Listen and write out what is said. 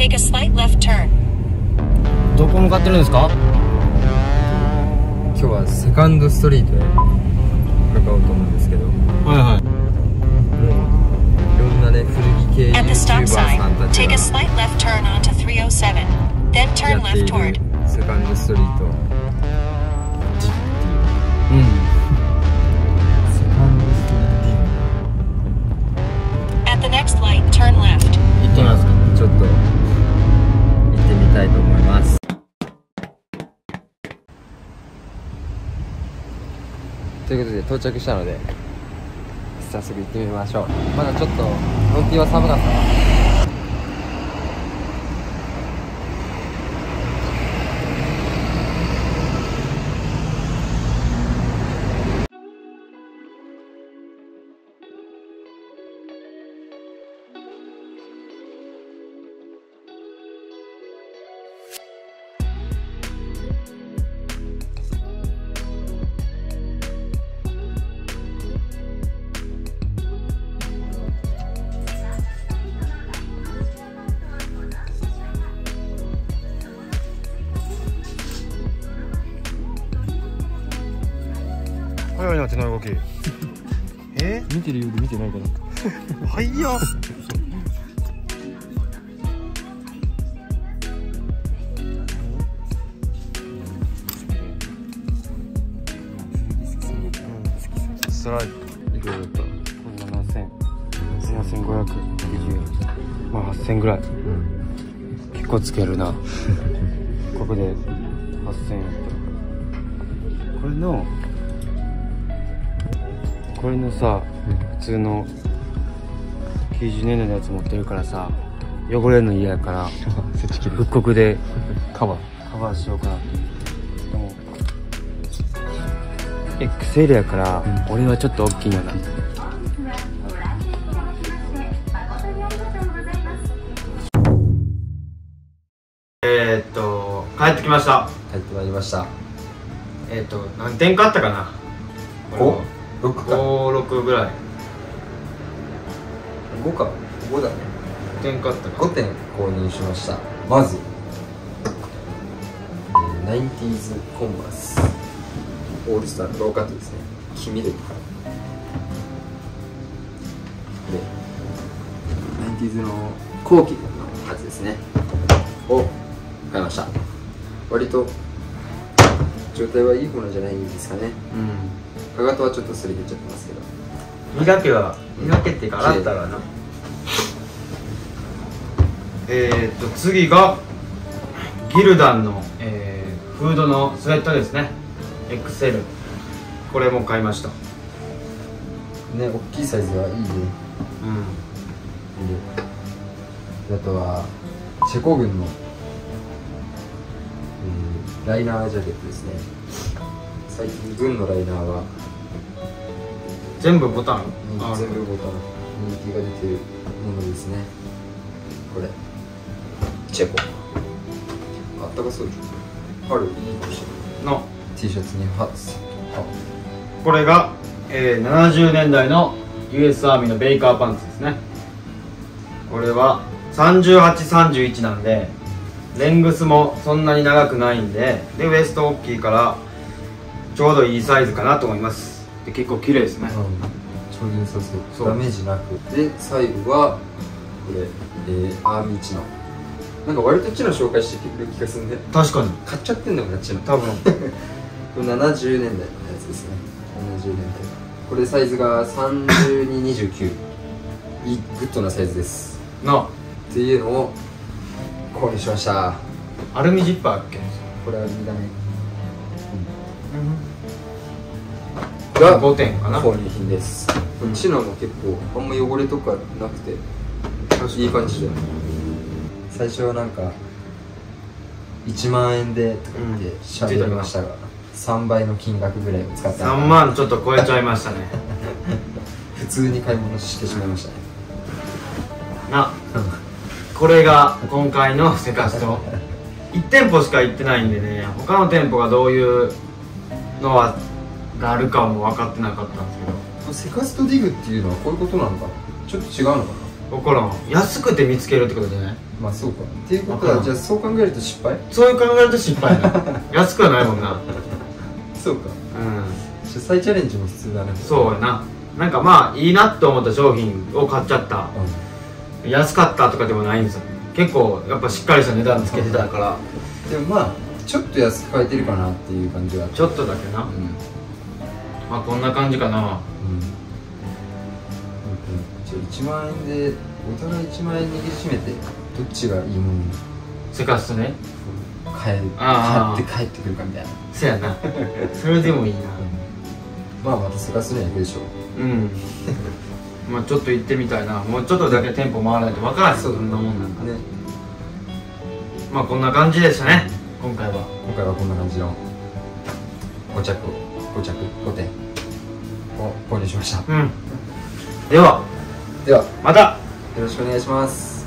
Take a slight left turn. どこ向かってるんですか？ 今日はセカンドストリートへ向かおうと思うんですけど、 はいはい。 いろんなね古着系 At the YouTuber stop さ sign, んたち take が a slight left turn onto 307. Then や turn ってい left る toward. セカンドストリートジっていう、 うん。 セカンドストリー At the next light, turn left. 行ってみますか。 トちょっと行ってみたいと思います。ということで到着したので早速行ってみましょう。まだちょっとロッティは寒かったな。 早いな手の動き見てるようで見てないから。 早っストライクいくらだった？ 7590円。まあ8000ぐらい。結構つけるな。ここで8000円やったら。これのさ、普通の90年代のやつ持ってるからさ、汚れるの嫌やから復刻でカバーしようかなって。でも XL やから、俺はちょっと大きいんやな。 帰ってきました。 帰ってまいりました。 何点かあったかな。 5？6か 5、6ぐらい。 5か5だね。 点かあったか。 5点購入しました。まず90s コンバースオールスターのローカットですね。黄緑で 90s の後期のやつですねを買いました。割と状態はいい方なんじゃないですかね。かかとはちょっとすり減っちゃってますけど、 磨けっていうか洗ったらな。次がギルダンの、フードのスウェットですね。 XL これも買いましたね。大きいサイズはいいね。であとはチェコ軍の、ライナージャケットですね。最近軍のライナーは全部ボタン全部ボタン人気が出てるものですね。これチェコあったかそうでしょ。春いいかしらの T シャツにハッツ。 これが、70年代の US アーミーのベイカーパンツですね。これは3831なんでレングスもそんなに長くないんで、ウエスト大きいからちょうどいいサイズかなと思います。で結構綺麗ですね。 ちょうど良さそう。ダメージなく。で最後はこれ、アーミーチノ。なんか割とチノ紹介してくれる気がするね。 確かに買っちゃってんだからチノ多分これ70年代のやつですね。70年代。これサイズが30に29。いいグッドなサイズですな。 っていうのを購入しました。 アルミジッパーっけ。 これアルミだね。 が5点かな。 購入品です。チノも結構あんま汚れとかなくていい感じで、最初はなんか1万円でとか言って喋りましたが、3倍の金額ぐらいを使って 3万ちょっと超えちゃいましたね普通に買い物してしまいましたね。 な、これが今回のセカスト1店舗しか行ってないんでね、他の店舗がどういうのがあるかも分かってなかったんですけど、 セカストディグっていうのはこういうことなのかな。ちょっと違うのかな。 分からん。安くて見つけるってことじゃない？ まあそうかっていうことはじゃあそう考えると失敗。 そういう考えると失敗な安くはないもんな。 そうか。 うん、 じゃあ再チャレンジも必要だね。 そうやな。なんかまあいいなって思った商品を買っちゃった、安かったとかでもないんですよ。結構やっぱしっかりした値段つけてたから、 でもまあちょっと安く買えてるかなっていう感じはちょっとだけな。まあこんな感じかな。 1万円でお互い1万円握りしめてどっちがいいものにせかすとね、 買って帰ってくるかみたいな。 せやなそれでもいいな。 まあまたせかすには行くでしょう。 まあちょっと行ってみたいな。もうちょっとだけ店舗回らないと分からん。 そうどんなもんなんかね。 ね。 まあこんな感じでしたね、今回は。 今回はこんな感じの5点を購入しました。 ではではまたよろしくお願いします。